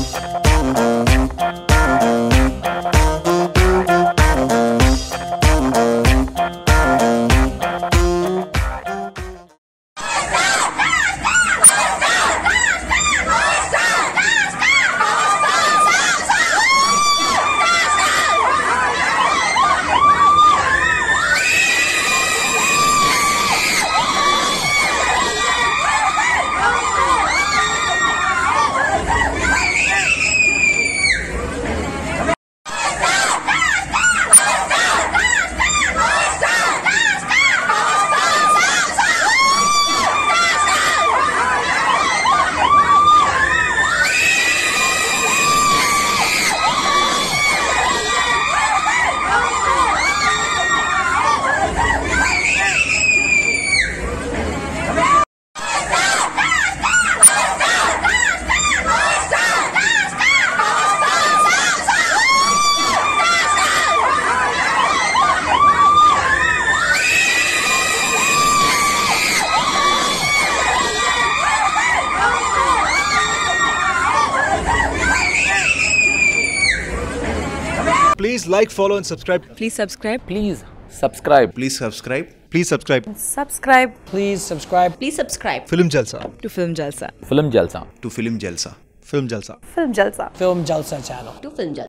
Please like, follow and subscribe. Please subscribe. Please subscribe. Please subscribe. Please subscribe. Subscribe. Please subscribe. Please subscribe Film Jalsa. to Film Jalsa. Film Jalsa. To Film Jalsa. Film Jalsa. Film Jalsa. Film Jalsa channel. To Film Jalsa.